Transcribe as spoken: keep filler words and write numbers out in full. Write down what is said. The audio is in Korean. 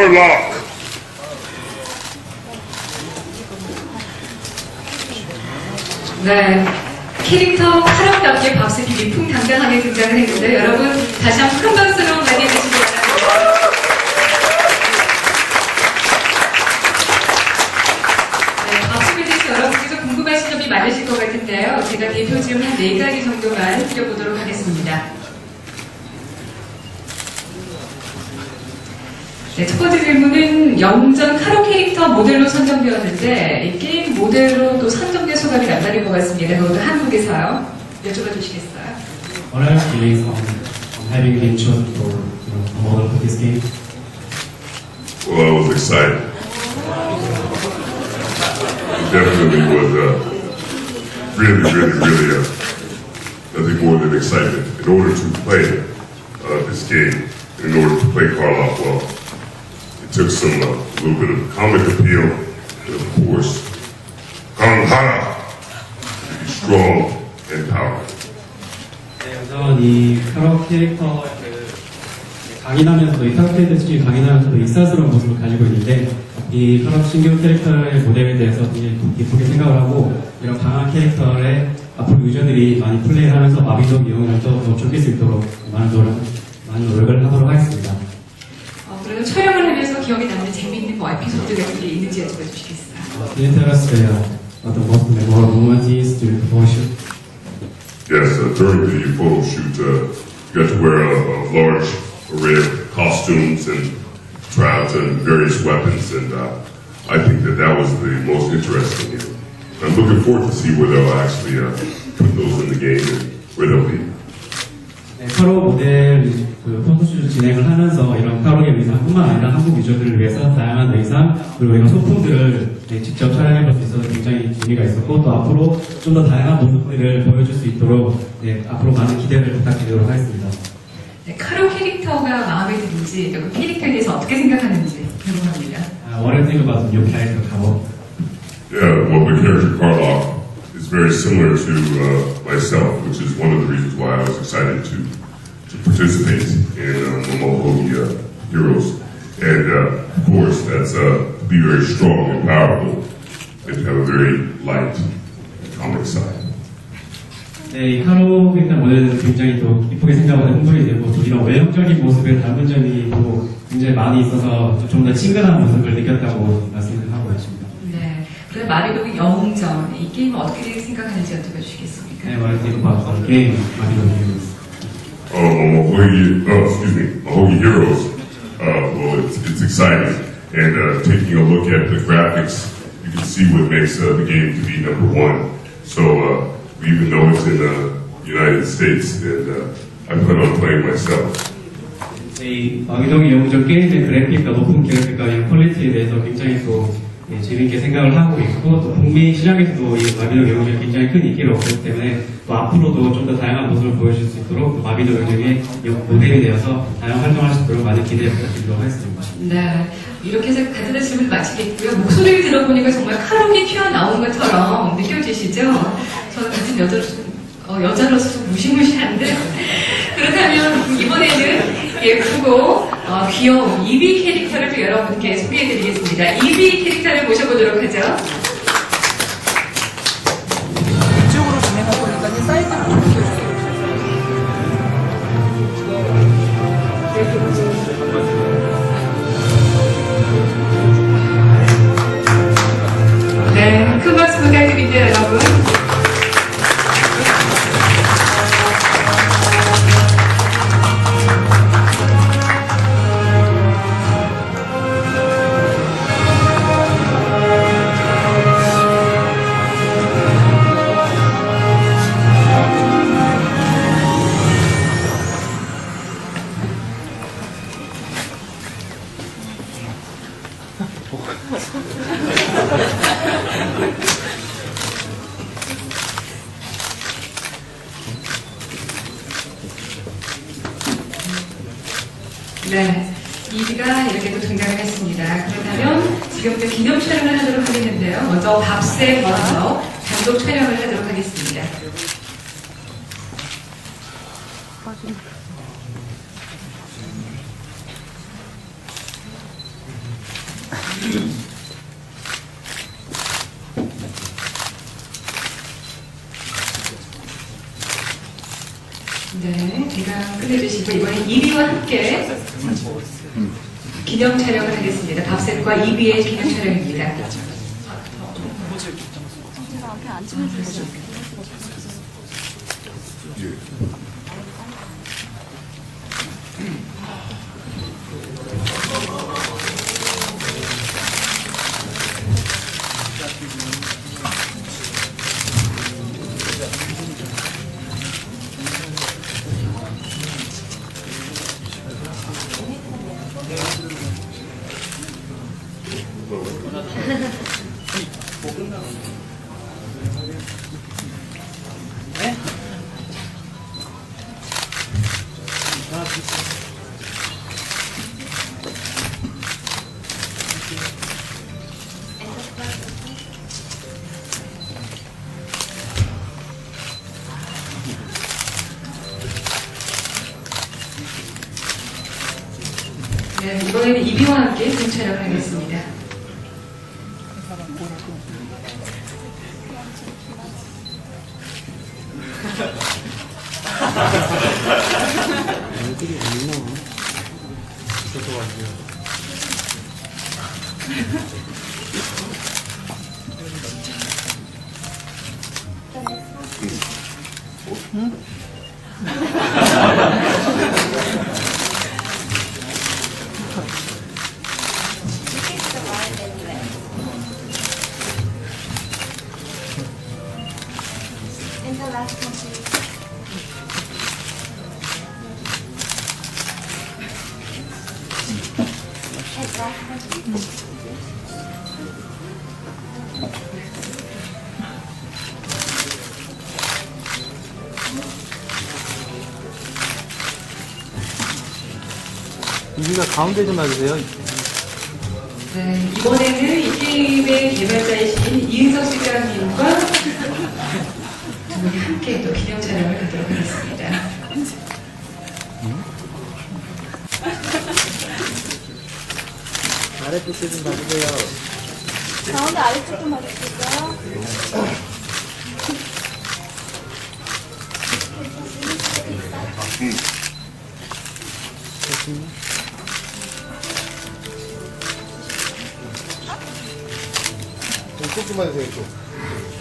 Sherlock. 네, 캐릭터 카락답게 밥솥이 위풍당당하게 등장을 했는데 여러분 다시 한번 큰 박수로 맞이해 주시기 바랍니다. 네, 밥솥에 대해서 여러분께서 궁금하신 점이 많으실 것 같은데요. 제가 대표 지음 한 네 가지 정도만 드려보도록 하겠습니다. 네, 첫 번째 질문은 영전 카로 캐릭터 모델로 선정되었는데 이 게임 모델로 또 선정된 소감이 남다를 것 같습니다. 그것도 한국에서요. 여쭤봐 주시겠어요? What are your feelings on, on having been chosen for you know, a model for this game? Well, I was excited. Definitely was uh, really, really, really uh, nothing more than excitement. In order to play uh, this game, in order to play Karloff well, it took some, uh, a little bit of comic appeal, and of course, Kanghara, to be strong and powerful. 네, 우선 이 카로 캐릭터 강인하면서도 이 카로 캐릭터 특히 강인하면서도 익살스러운 모습을 가지고 있는데 이 카로 신규 캐릭터의 모델에 대해서 굉장히 기쁘게 생각을 하고 이런 강한 캐릭터의 앞으로 유저들이 많이 플레이를 하면서 마비노 이용을도 더 즐길 수 있도록 많은 노력, 많은 노력을 하도록 하겠습니다. 어, 그리고 촬영을 하면서 기억에 남는 재미있는 뭐 에피소드 같은 게 있는지 여쭤봐 주시겠어요? Can you tell us uh, what the most memorable moment is during the photo shoot? Yes, uh, during the photo shoot, uh, you got to wear a, a large array of costumes and try out uh, various weapons, and uh, I think that that was the most interesting. I'm looking forward to see where they'll actually uh, put those in the game and where they'll be. 네, 카로 모델 그 포토쇼 진행을 하면서 이런 카로의 의상뿐만 아니라 한국 유저들을 위해서 다양한 의상 그리고 이런 소품들을 네, 직접 촬영해볼 수 있어서 굉장히 재미가 있었고 또 앞으로 좀 더 다양한 모습들을 보여줄 수 있도록 네, 앞으로 많은 기대를 부탁드리도록 하겠습니다. 네, 카로 캐릭터가 마음에 드는지 또 그 캐릭터에 대해서 어떻게 생각하는지 궁금합니다. Uh, what do you think about the new character Karo? Yeah, well, the character Karloff is very similar to uh, myself, which is one of the reasons why I was excited to to participate in uh, Momohogi uh, Heroes. And uh, of course, that's uh, to be very strong and powerful and to have a very light comic side. 네, 이 카로 캐릭터 모델은 굉장히 또 이쁘게 생각하고 흥분이 되고 또 이런 외형적인 모습에 닮은 점이 또 굉장히 많이 있어서 좀 더 친근한 모습을 느꼈다고 말씀을 하고 있습니다. 네, 그럼 마리노 영웅전 이 게임 어떻게 생각하는지 여쭤봐 주시겠습니까? 네, what do you think about the game Mario Heroes? Uh, Momohogi, oh, excuse me, Momohogi Heroes. Uh, well, it's, it's exciting, and uh, taking a look at the graphics, you can see what makes uh, the game to be number one. So uh, we even know it's in the United States, and uh, I plan on playing myself. 이 마비노기 영웅전 게임의 그래픽과 높은 그래픽과 이런 퀄리티에 대해서 굉장히 또 예, 재미있게 생각을 하고 있고 또 북미 시장에서도 이 마비노기 영웅전이 굉장히 큰 인기를 얻기 때문에 또 앞으로도 좀 더 다양한 모습을 보여줄 수 있도록 마비노기 영웅전이 모델이 되어서 다양한 활동할 수 있도록 많은 기대 부탁드리도록 하겠습니다. 네, 이렇게 해서 간단한 질문을 마치겠고요. 목소리를 들어보니까 정말 카롱이 튀어나온 것처럼 느껴지시죠? 저는 같은 여자, 어, 여자로서 좀 무시무시한데 그렇다면 이번에는 예쁘고 어, 귀여운 이비 캐릭터를 또 여러분께 소개해드리겠습니다. 이비 캐릭터를 모셔보도록 하죠. 이쪽으로 진행하고 보니까 사이즈를 좀 비켜주세요. 네, 큰 박수 부탁드립니다, 여러분. 네, 이비가 이렇게 또 등장을 했습니다. 그렇다면 지금부터 기념 촬영을 하도록 하겠는데요. 먼저 밥새 먼저 단독 촬영을 하도록 하겠습니다. 네, 대강 끝내주시고 이번엔 이 비와 함께 기념 촬영을 하겠습니다. 밥셋과 이 비의 기념 촬영입니다. 앞에 앉으면 되죠. 네, 이번에는 이 비와 함께 기념 촬영을 하겠습니다. 애들이 안 나와. 저도 왔네요. 응? In the last one, please. And last one, please. 이기가 가운데 좀 놔주세요. 네, 이번에는 이 게임의 개발자이신 이은석 실장님과 두 분이 함께 또 기념 촬영을 하도록 하겠습니다. 아랫빛 좀 봐주세요. 가운데 아래쪽 좀 봐주실까요? 이쪽 좀 봐주세요, 이쪽.